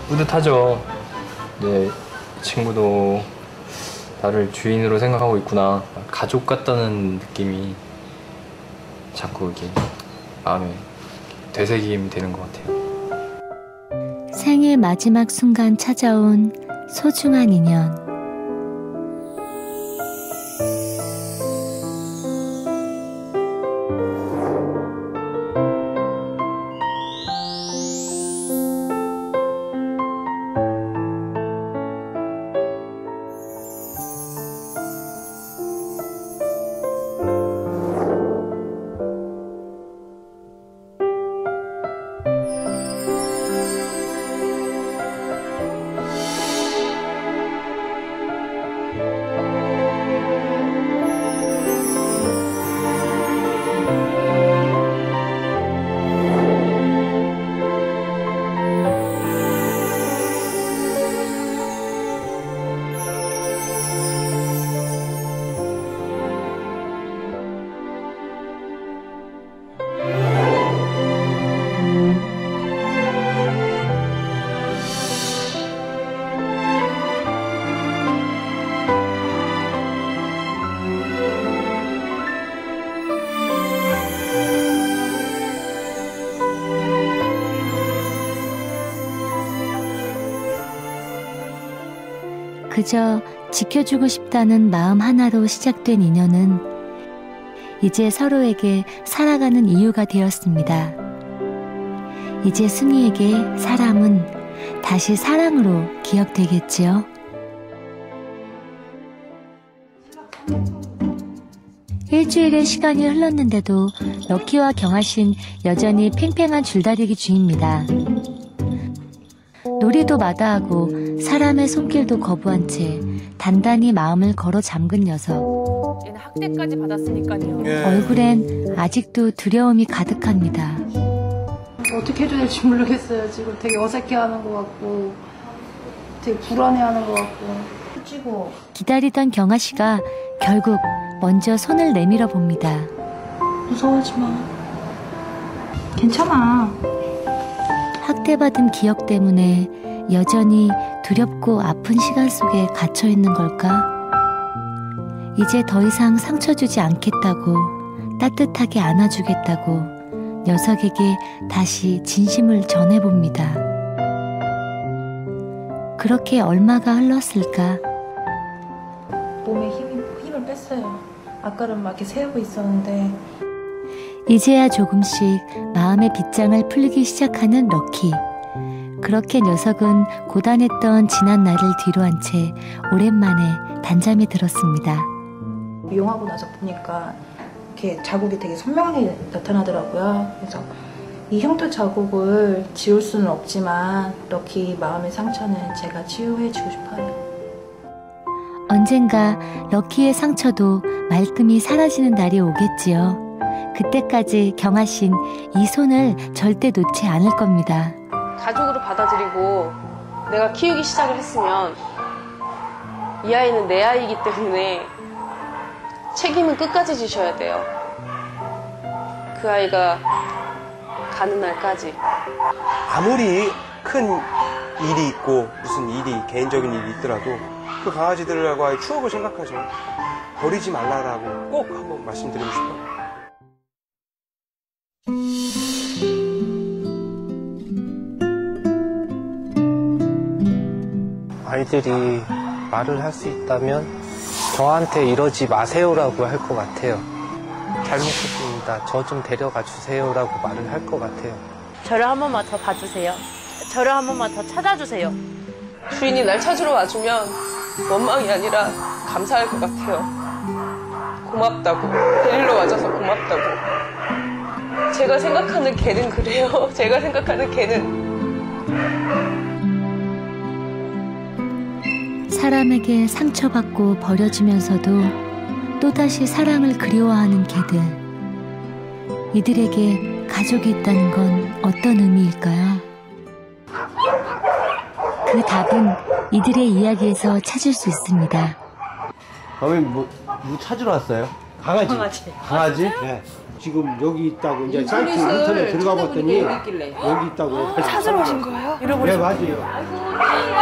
뿌듯하죠. 내 친구도 나를 주인으로 생각하고 있구나. 가족 같다는 느낌이 자꾸 이렇게 마음에 되새김이 되는 것 같아요. 생의 마지막 순간 찾아온 소중한 인연. 그저 지켜주고 싶다는 마음 하나로 시작된 인연은 이제 서로에게 살아가는 이유가 되었습니다. 이제 순이에게 사람은 다시 사랑으로 기억되겠지요. 일주일의 시간이 흘렀는데도 럭키와 경아씨는 여전히 팽팽한 줄다리기 중입니다. 놀이도 마다하고 사람의 손길도 거부한 채 단단히 마음을 걸어 잠근 녀석. 얘는 학대까지 받았으니까요. 얼굴엔 아직도 두려움이 가득합니다. 어떻게 해줘야 될지 모르겠어요. 지금 되게 어색해하는 것 같고 되게 불안해하는 것 같고. 기다리던 경아씨가 결국 먼저 손을 내밀어 봅니다. 무서워하지 마. 괜찮아. 학대받은 기억 때문에 여전히 두렵고 아픈 시간 속에 갇혀 있는 걸까? 이제 더 이상 상처 주지 않겠다고, 따뜻하게 안아주겠다고 녀석에게 다시 진심을 전해봅니다. 그렇게 얼마가 흘렀을까? 몸에 힘을 뺐어요. 아까는 막 이렇게 세우고 있었는데 이제야 조금씩 마음의 빗장을 풀기 시작하는 럭키. 그렇게 녀석은 고단했던 지난 날을 뒤로한 채 오랜만에 단잠에 들었습니다. 미용하고 나서 보니까 이렇게 자국이 되게 선명하게 나타나더라고요. 그래서 이 흉터 자국을 지울 수는 없지만 럭키 마음의 상처는 제가 치유해주고 싶어요. 언젠가 럭키의 상처도 말끔히 사라지는 날이 오겠지요. 그때까지 경아씨는 이 손을 절대 놓지 않을 겁니다. 가족으로 받아들이고 내가 키우기 시작을 했으면 이 아이는 내 아이이기 때문에 책임은 끝까지 지셔야 돼요. 그 아이가 가는 날까지. 아무리 큰 일이 있고 무슨 일이 개인적인 일이 있더라도 그 강아지들과의 추억을 생각하죠. 버리지 말라라고 꼭 한번 말씀드리고 싶어요. 아이들이 말을 할 수 있다면 저한테 이러지 마세요라고 할 것 같아요. 잘못했습니다. 저 좀 데려가 주세요라고 말을 할 것 같아요. 저를 한 번만 더 봐주세요. 저를 한 번만 더 찾아주세요. 주인이 날 찾으러 와주면 원망이 아니라 감사할 것 같아요. 고맙다고. 데리러 와줘서 고맙다고. 제가 생각하는 걔는 그래요. 제가 생각하는 걔는. 사람에게 상처받고 버려지면서도 또다시 사랑을 그리워하는 개들. 이들에게 가족이 있다는 건 어떤 의미일까요? 그 답은 이들의 이야기에서 찾을 수 있습니다. 어머니 뭐 찾으러 왔어요? 강아지? 강아지? 네. 지금 여기 있다고 이제 사이트 인터넷 들어가 봤더니 여기 있다고. 찾으러 오신 거예요? 네, 맞아요.